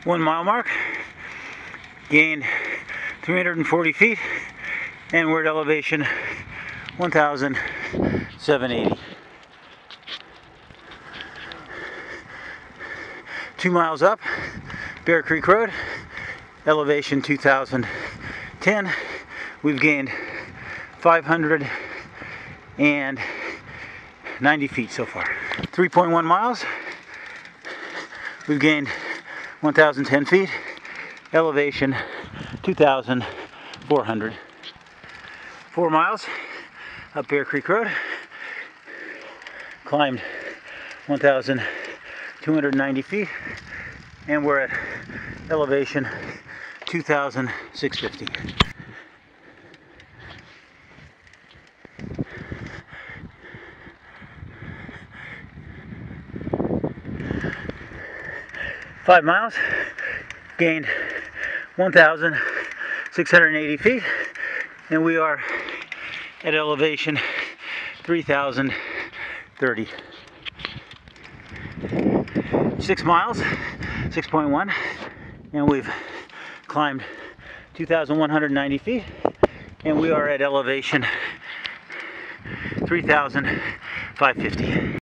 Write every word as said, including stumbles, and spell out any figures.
one mile mark, gained three hundred forty feet, and we're at elevation one thousand seven hundred eighty. Two miles up, Bear Creek Road, elevation two thousand ten. We've gained five hundred ninety feet so far. three point one miles, we've gained one thousand ten feet, elevation two thousand four hundred. Four miles up Bear Creek Road, climbed one thousand two hundred ninety feet, and we're at elevation two thousand six hundred fifty. Five miles, gained one thousand six hundred eighty feet, and we are at elevation three thousand thirty. Six miles, six point one, and we've climbed two thousand one hundred ninety feet, and we are at elevation three thousand five hundred fifty.